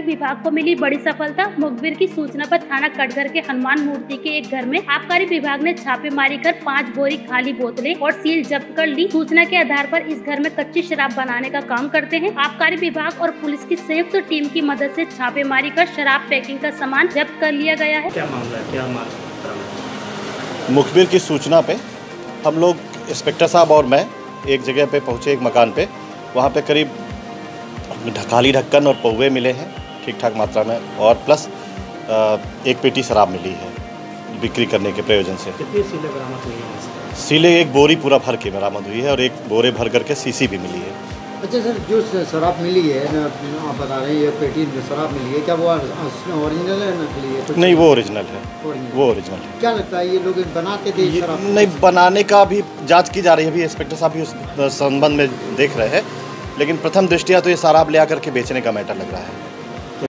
विभाग को मिली बड़ी सफलता। मुखबिर की सूचना पर थाना कटघर के हनुमान मूर्ति के एक घर में आबकारी विभाग ने छापेमारी कर 5 बोरी खाली बोतलें और सील जब्त कर ली। सूचना के आधार पर इस घर में कच्ची शराब बनाने का काम करते हैं। आबकारी विभाग और पुलिस की संयुक्त टीम की मदद से छापेमारी कर शराब पैकिंग का सामान जब्त कर लिया गया है। क्या मामला है, क्या मामला? मुखबिर की सूचना पे हम लोग इंस्पेक्टर साहब और मैं एक जगह पे पहुँचे, एक मकान पे। वहाँ पे करीब खाली ढक्कन और पौवे मिले हैं ठीक ठाक मात्रा में, और प्लस एक पेटी शराब मिली है बिक्री करने के प्रयोजन से। कितनी सीलें बरामद हुई हैं? सीलें एक बोरी पूरा भर के बरामद हुई है और एक बोरे भर करके सीसी भी मिली है। अच्छा सर, जो शराब मिली है ना, आप बता रहे हैं ये पेटी जो शराब मिली है, क्या वो ओरिजिनल है नकली है? नहीं, वो ओरिजिनल है, वो ओरिजिनल है। क्या लगता है ये लोग बनाते थे शराब? नहीं, बनाने का भी जांच की जा रही है। अभी इंस्पेक्टर साहब भी उस संबंध में देख रहे हैं, लेकिन प्रथम दृष्टिया तो ये शराब ले आकर के बेचने का मैटर लग रहा है।